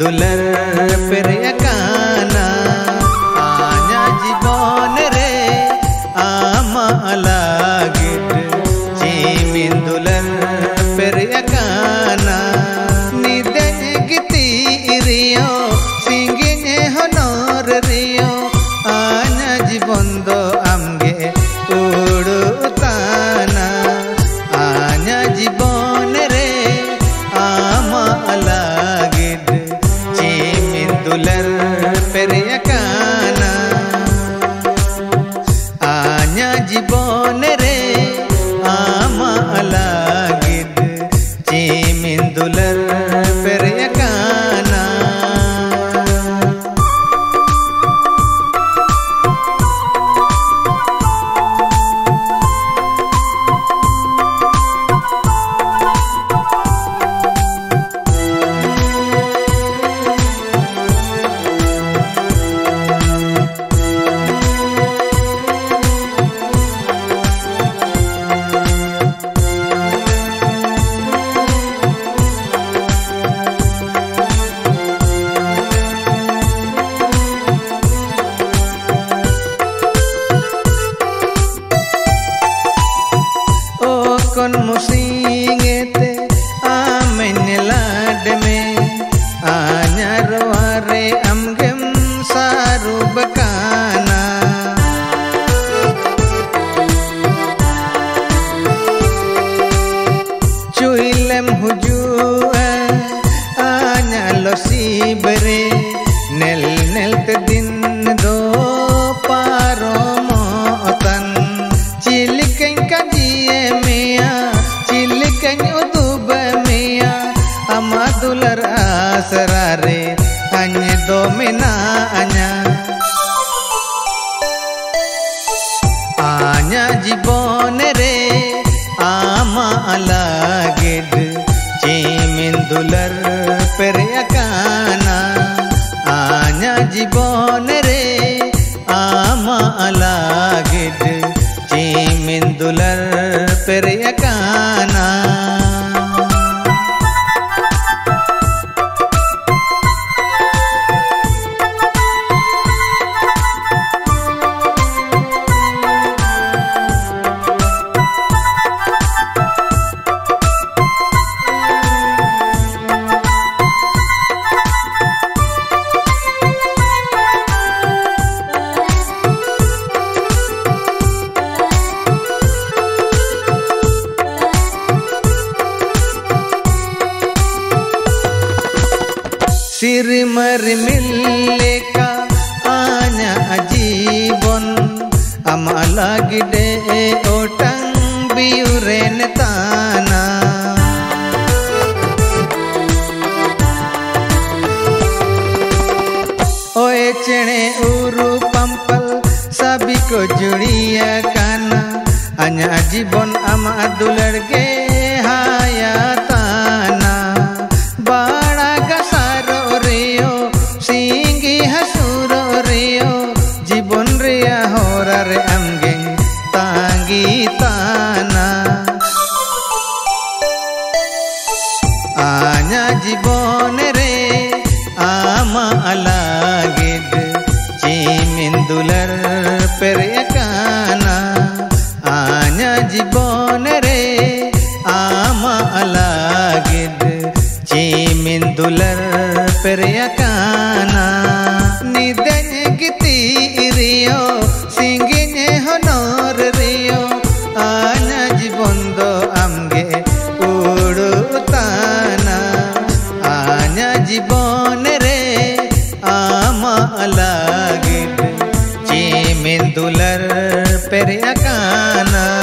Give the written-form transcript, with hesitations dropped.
दुलर पेरियाकाना आना जीवन रे आमा लागिद चिमिन दुलर पेरियाकाना निदेन गिती रियो सिंगिन honor रियो आना जीवन दो आमगे उड़ुताना आना जीवन रे आमा लागिद चिमिन दुलर पेरियाकाना आना जीवन रे आमा लागिद चिमिन दुलर पेरियाकाना kon musingete amen lad में आना रोare amgem saru bakana cuilem hujua आना losi bere nel nel te din do paro motan cilikeng kadie ama dular asrare hanya do menanya anya जीवन रे ama lagid चिमिन दुलर पेरियाकाना anya जीवन रे ama lagid चिमिन दुलर पेरियाकाना सिर मर मिलने का आना जीवन ama lagide otang biuren ताना ओए चेणे उरु पंपल सभी को जुड़िया काना आना जीवन ama दुलर के हायाताना बाड़ा गसारो रियो सिंगी हसुरो रियो जीवन रिया होरा रे आमगे तांगी ताना आना जीवन रे आमा लागिद चिमिन दुलर पेरियाकाना आना जीवन रे आमा लागिद चिमिन दुलर पेरियाकाना निदेन गिती रियो सिंगिन honor रियो आना जीवन दो आमगे उड़ुताना आना जीवन रे आमा लागिद चिमिन दुलर पेरियाकाना।